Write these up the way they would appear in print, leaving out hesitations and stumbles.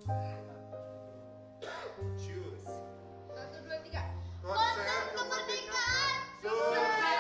Choose. 1, 2, 3. Konser kemerdekaan sukses.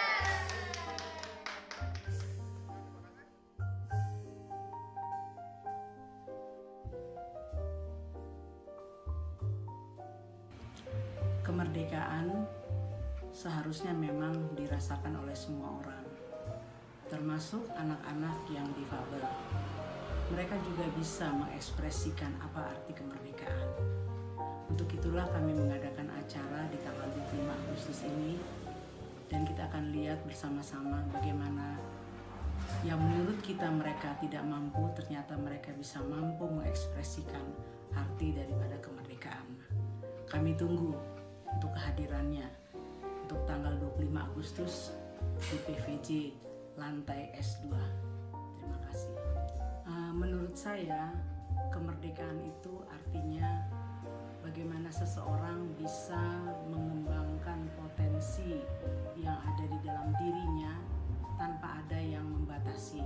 Kemerdekaan seharusnya memang dirasakan oleh semua orang, termasuk anak-anak yang difabel. Mereka juga bisa mengekspresikan apa arti kemerdekaan. Untuk itulah kami mengadakan acara di tanggal 25 Agustus ini, dan kita akan lihat bersama-sama bagaimana yang menurut kita mereka tidak mampu, ternyata mereka bisa mampu mengekspresikan arti daripada kemerdekaan. Kami tunggu untuk kehadirannya untuk tanggal 25 Agustus di PVJ lantai S2. Terima kasih. Menurut saya, kemerdekaan itu artinya bagaimana seseorang bisa mengembangkan potensi yang ada di dalam dirinya tanpa ada yang membatasi.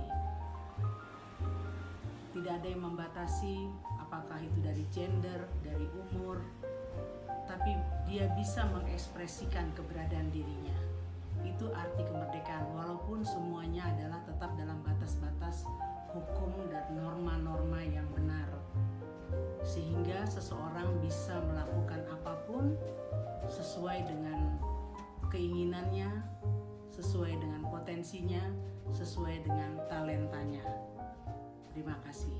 Tidak ada yang membatasi apakah itu dari gender, dari umur, tapi dia bisa mengekspresikan keberadaan dirinya. Itu arti kemerdekaan, walaupun semuanya adalah tetap dalam batas-batas hukum dan norma-norma yang benar, sehingga seseorang bisa melakukan apapun sesuai dengan keinginannya, sesuai dengan potensinya, sesuai dengan talentanya. Terima kasih.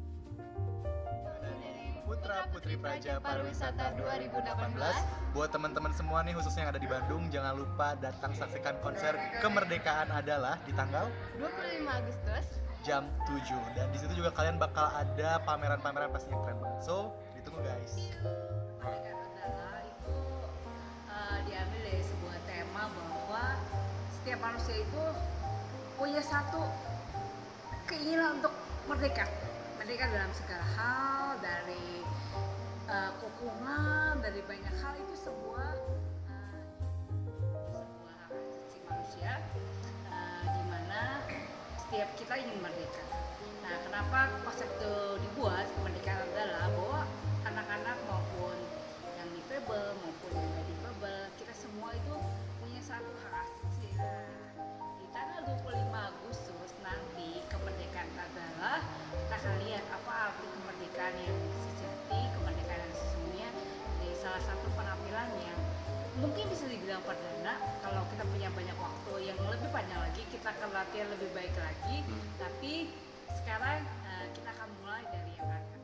Putra Putri Praja Pariwisata 2018. Buat teman-teman semua nih, khususnya yang ada di Bandung, jangan lupa datang saksikan konser kemerdekaan adalah di tanggal 25 Agustus jam 7. Dan di situ juga kalian bakal ada pameran-pameran pastinya keren banget. So, ditunggu guys. Kemerdekaan adalah itu diambil dari sebuah tema bahwa setiap manusia itu punya satu keinginan untuk merdeka. Merdeka dalam segala hal, dari kehukuman, dari banyak hal. Itu sebuah hak asasi manusia, di mana setiap kita ingin merdeka. Nah, kenapa konsep itu dibuat? Kemerdekaan adalah bahwa anak-anak maupun yang difabel maupun yang tidak difabel, kita semua itu punya satu hak asasi. Nah, di tanggal 25 Agustus nanti kemerdekaan adalah kita akan lihat apa arti kemerdekaan yang sejati, kemerdekaan yang sesungguhnya. Di salah satu penampilan yang mungkin bisa dibilang perdana, kalau kita punya banyak waktu yang lebih panjang lagi, kita akan latihan lebih baik lagi. Tapi sekarang kita akan mulai dari yang akan.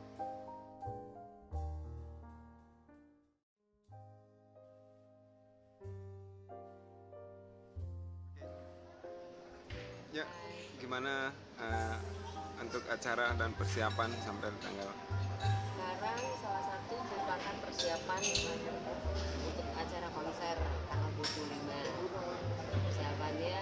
Ya, gimana untuk acara dan persiapan sampai tanggal? Sekarang salah satu merupakan persiapan untuk acara konser tanggal 25. Persiapannya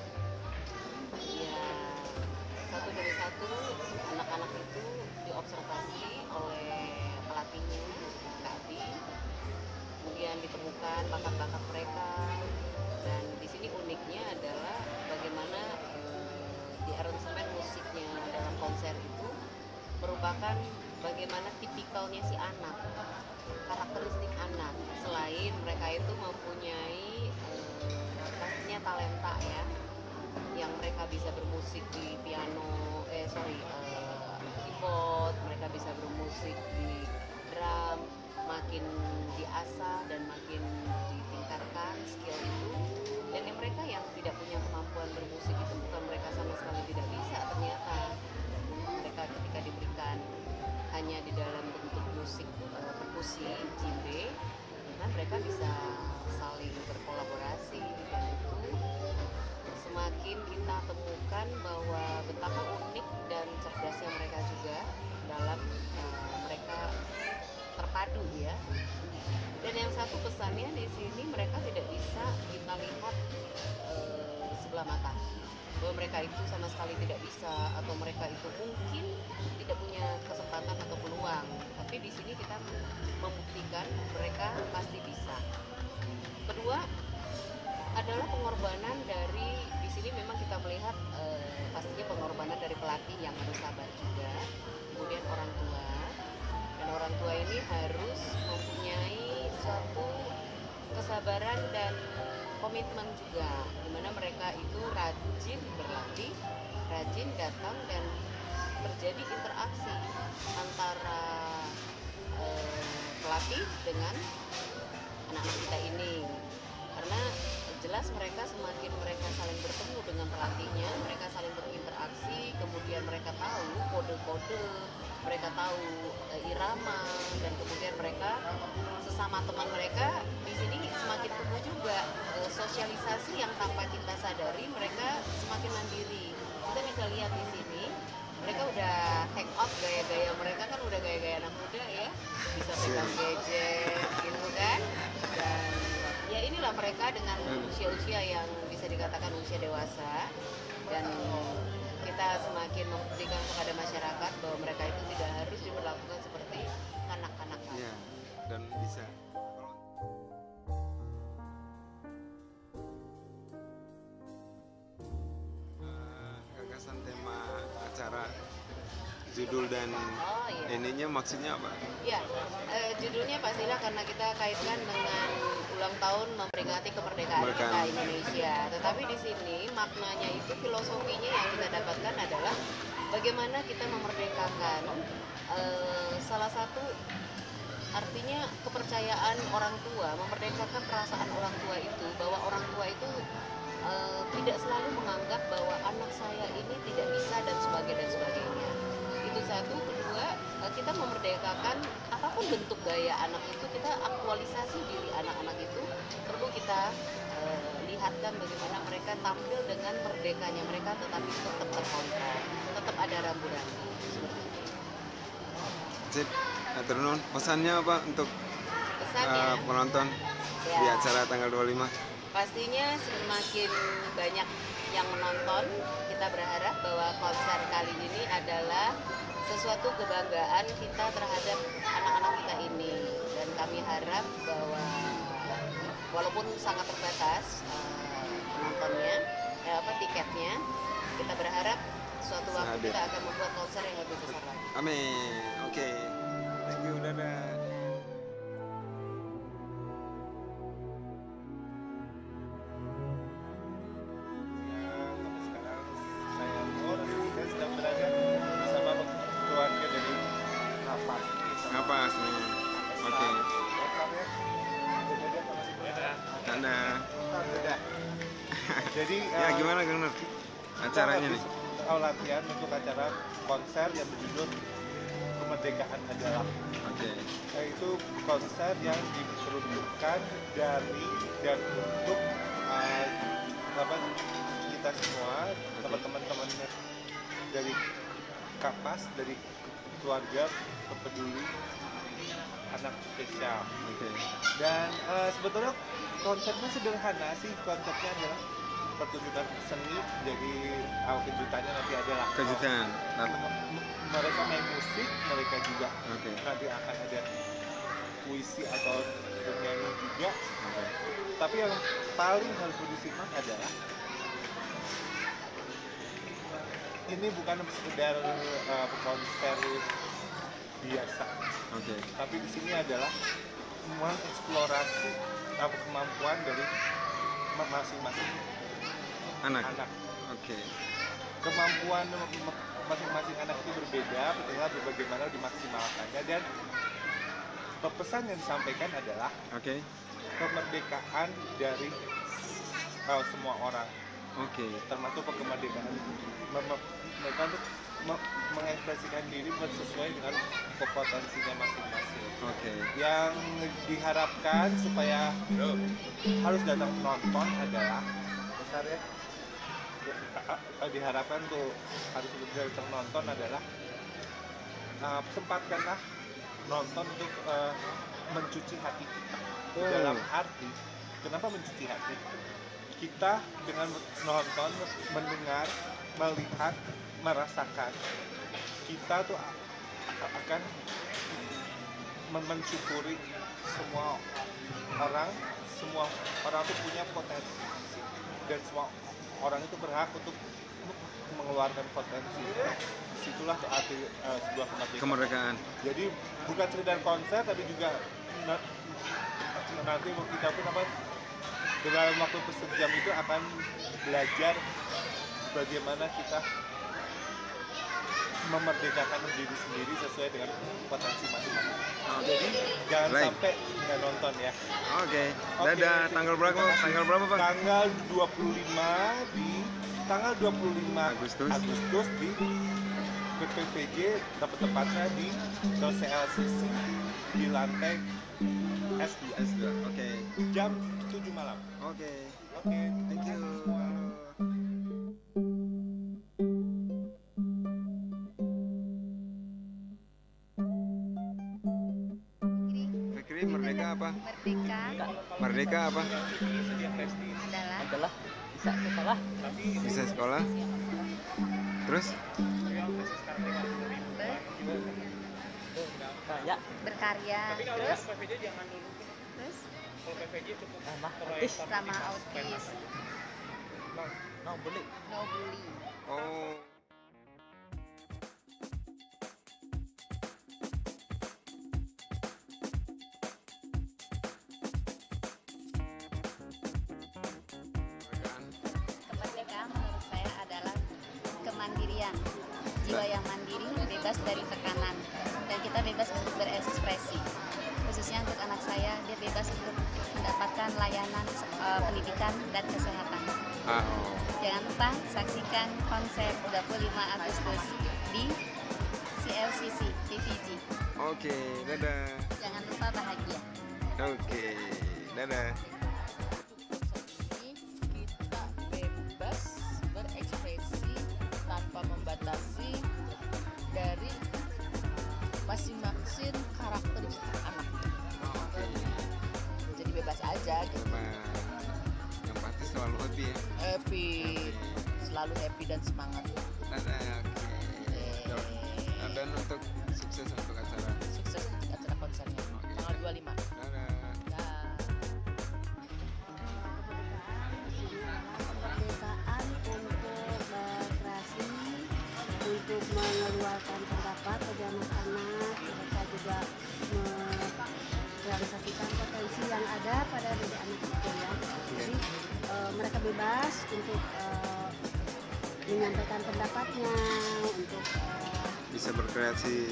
ya satu dari satu, anak-anak itu diobservasi oleh pelatihnya, Kak Abi. Kemudian ditemukan bakat-bakat mereka, dan di sini uniknya adalah bagaimana di aransemen musiknya dalam konser itu merupakan bagaimana tipikalnya si anak, karakteristik anak. Selain mereka itu mempunyai pastinya talenta ya, yang mereka bisa bermusik di piano, keyboard, mereka bisa bermusik di drum, makin diasah dan makin ditingkatkan skill itu. Dan yang mereka yang tidak punya kemampuan bermusik itu bukan mereka sama sekali tidak bisa, ternyata mereka ketika diberikan hanya di dalam bentuk musik perkusi, djembe, nah mereka bisa saling berkolaborasi. Dan itu semakin kita temukan bahwa betapa unik dan cerdasnya mereka juga dalam mereka terpadu ya. Dan yang satu pesannya di sini, mereka tidak bisa kita lihat sebelah mata bahwa mereka itu sama sekali tidak bisa atau mereka itu mungkin tidak punya kesempatan atau peluang. Tapi di sini kita membuktikan mereka pasti bisa. Kedua adalah pengorbanan dari, di sini memang kita melihat pastinya pengorbanan dari pelatih yang harus sabar juga, kemudian orang tua, harus mempunyai suatu kesabaran dan komitmen juga, dimana mereka itu rajin berlatih, rajin datang dan terjadi interaksi antara pelatih dengan anak-anak kita ini, karena jelas mereka semakin mereka saling bertemu dengan pelatihnya, mereka saling berinteraksi, kemudian mereka tahu kode-kode, mereka tahu irama, dan kemudian mereka sesama teman mereka di sini semakin tumbuh juga sosialisasi yang tanpa kita sadari mereka semakin mandiri. Kita bisa lihat di sini mereka udah hang out, gaya-gaya mereka kan udah gaya-gaya anak muda ya, bisa pegang gadget gitu kan, dan ya inilah mereka dengan usia-usia yang bisa dikatakan usia dewasa, dan kita semakin membuktikan kepada masyarakat bahwa mereka itu tidak harus diperlakukan seperti kanak-kanak. Ya, dan bisa. Gagasan tema acara, judul dan ininya maksudnya apa? Ya, judulnya pastilah karena kita kaitkan dengan ulang tahun memperingati kemerdekaan kita Indonesia. Tetapi di sini maknanya itu, filosofinya yang kita dapatkan adalah bagaimana kita memerdekakan salah satu artinya kepercayaan orang tua, memerdekakan perasaan orang tua itu, bahwa orang tua itu tidak selalu menganggap bahwa anak saya ini tidak bisa dan sebagainya. Itu satu. Kedua, kita memerdekakan apapun bentuk gaya anak itu, kita aktualisasi diri anak-anak itu, perlu kita lihatkan bagaimana mereka tampil dengan merdekanya mereka, tetapi tetap terkontrol, tetap ada rambu-rambu seperti itu. Sip, turun pesannya apa untuk penonton di acara tanggal 25? Pastinya semakin banyak yang menonton, kita berharap bahwa konser kali ini adalah sesuatu kebanggaan kita terhadap anak-anak kita ini, dan kami harap bahwa walaupun sangat terbatas penontonnya, tiketnya, kita berharap suatu waktu kita akan membuat konser yang lebih besar lagi. Amin. Oke. Thank you, dadah. Kapas nih. Oke. Tanda. Jadi ya gimana acaranya nih? Latihan untuk acara konser yang berjudul Kemerdekaan Adalah. Oke. Yaitu konser yang diperuntukkan dari dan untuk kita semua, teman-teman dari Kapas, dari keluarga peduli anak spesial. Dan sebetulnya konsepnya sederhana sih, konsepnya adalah pertunjukan seni, jadi kejutannya nanti adalah kejutan. Mereka main musik, mereka juga nanti akan ada puisi atau bernyanyi juga. Tapi yang paling harus disimak adalah ini bukan sekedar konser biasa, tapi di sini adalah mengeksplorasi kemampuan dari masing-masing anak. Kemampuan masing-masing anak itu berbeda, tinggal bagaimana dimaksimalkannya, dan pesan yang disampaikan adalah kemerdekaan dari semua orang, termasuk kemerdekaan mereka untuk mengekspresikan diri sesuai dengan kompetensinya masing-masing. Yang diharapkan supaya harus datang penonton adalah besar ya. Diharapkan tuh harus datang penonton adalah sempatkanlah nonton untuk mencuci hati kita. Dalam arti, kenapa mencuci hati? Kita dengan menonton, mendengar, melihat, merasakan, kita tuh akan mensyukuri semua orang tuh punya potensi, dan semua orang itu berhak untuk mengeluarkan potensi. Disitulah arti sebuah Kemerdekaan. Jadi bukan sekedar konser tapi juga nanti kita pun dalam waktu sejam itu akan belajar bagaimana kita memerdekakan diri sendiri sesuai dengan potensi masing-masing. Jadi jangan sampai nggak nonton ya. Oke. Dadah. Tanggal berapa Bang? Tanggal 25 Agustus di PPPJ, tepatnya di CLCC di lantai S2. Oke. Jam 7 malam. Oke. Thank you. Fikri, merdeka apa? Merdeka Merdeka apa? adalah Bisa sekolah. Terus? berkarya, terus ramah autis, no bully. Oh. Kemerdekaan menurut saya adalah kemandirian, jiwa yang mandiri, bebas dari tekanan, dan kita bebas untuk berekspresi. Khususnya untuk anak saya, dia bebas untuk mendapatkan layanan pendidikan dan kesehatan. Jangan lupa saksikan konser 25 Agustus di CLCC PPG. Oke, dadah. Jangan lupa bahagia. Oke, dadah. Kita bebas berekspresi tanpa membatasi dari masing-masing karakteristik anak. Jadi bebas aja gitu. Yang pasti selalu happy ya. Happy, selalu happy dan semangat. Dadah. Oke. Dan untuk sukses untuk acara. Sukses untuk acara konsernya tanggal 25. Dadah. Kemerdekaan untuk berkreasi, untuk mengeluarkan pendapat bagi anak-anak, mereka juga merealisasikan potensi yang ada pada diri anak itu ya. Jadi mereka bebas untuk menyampaikan pendapatnya, untuk Bisa berkreasi.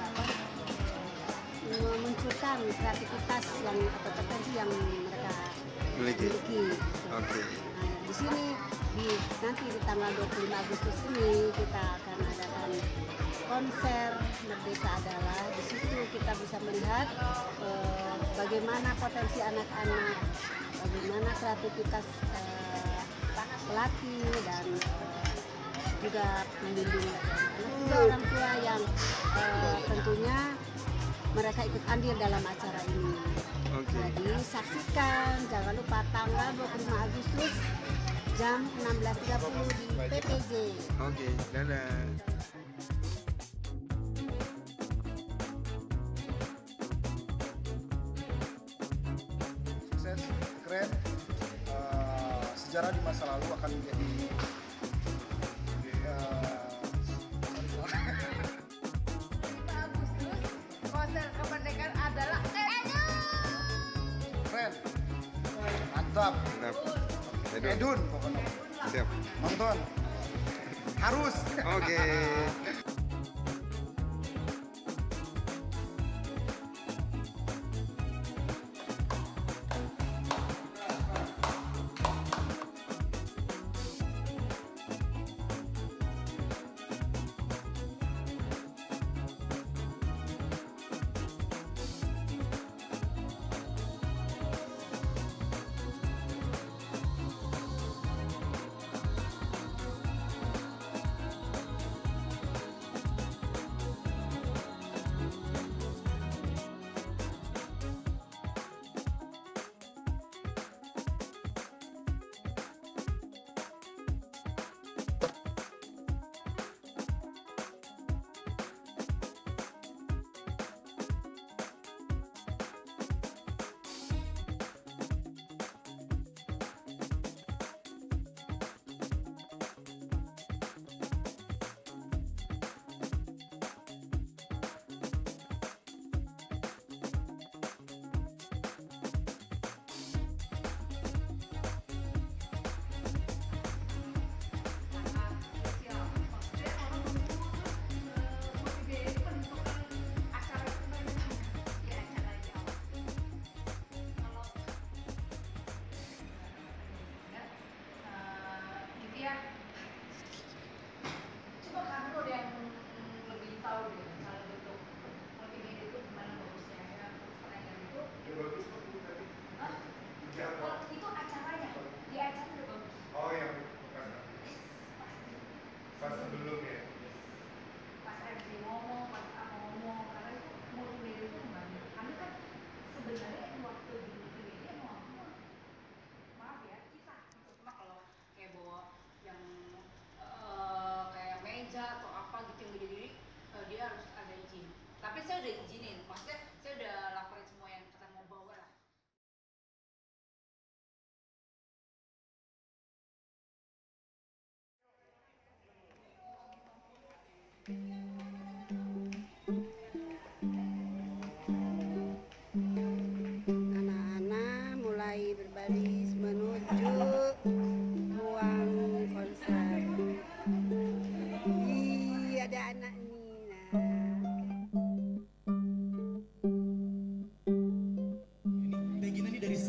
memunculkan kreativitas yang atau potensi yang mereka Miliki. miliki. Oke. Nah, di sini nanti di tanggal 25 Agustus ini kita akan adakan konser Merdeka adalah. Di situ kita bisa melihat bagaimana potensi anak-anak, bagaimana kreativitas pelatih dan juga pembimbing juga orang tua yang tentunya mereka ikut andil dalam acara ini. Oke. Jadi saksikan, jangan lupa tanggal 25 Agustus jam 16.30 di PPJ. Oke, dadah. Sukses, keren. Sejarah di masa lalu akan menjadi Konser kemerdekaan adalah keren, mantap. Mantap. Edun pokoknya. Siap. Nonton. Harus. Oke.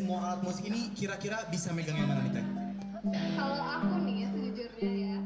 semua alat musik ini kira-kira bisa megang yang mana nih Teh? Kalau aku nih sejujurnya ya,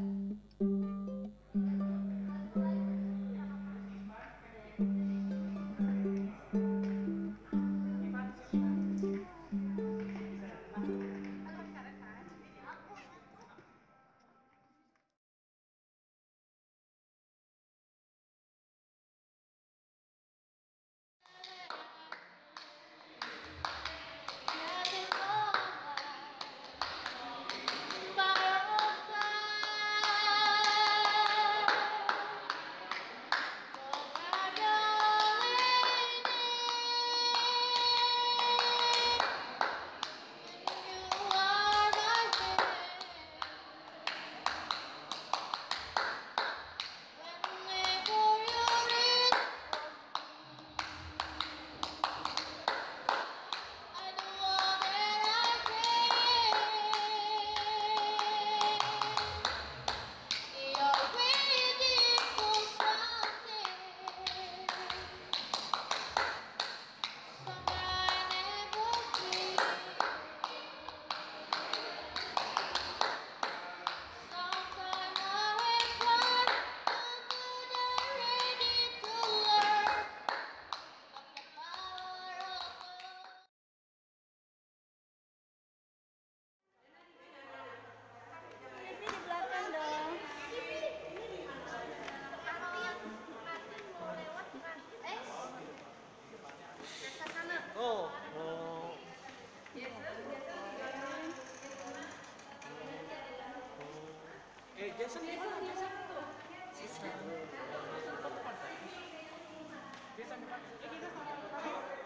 Jason di mana? Jason.